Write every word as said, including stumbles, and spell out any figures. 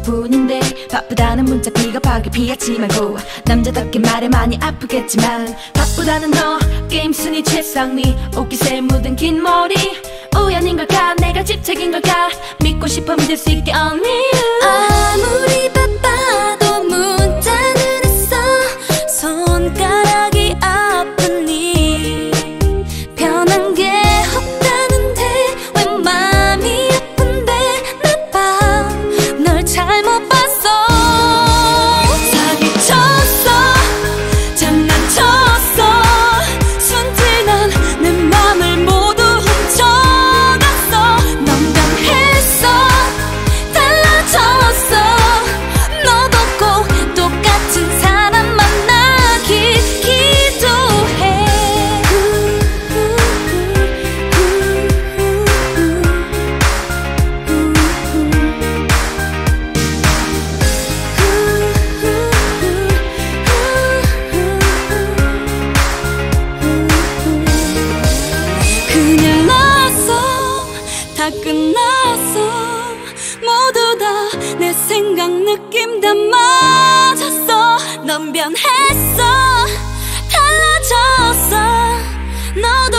뿐인데 바쁘다는 문자 비겁하게 피하지 말고 남자답게 말해 많이 아프겠지만 바쁘다는 너 게임 순위 최상위 옷깃에 묻은 긴 머리 우연인 걸까 내가 집착인 걸까 믿고 싶어 믿을 수 있게 only you 아무리 바빠도 문자는 했어 손가락이 아프니 변한 게 없다는데 왜 맘이 아픈데 나봐 널 잘못 봤어 사기쳤어 장난쳤어 순진한 내 맘을 모두 훔쳐갔어 넌 변했어 달라졌어 너도 꼭 똑같은 사람 만나길 기도해 큰일 났어 다 끝났어 모두 다 내 생각 느낌 다 맞았어 넌 변했어 달라졌어 너도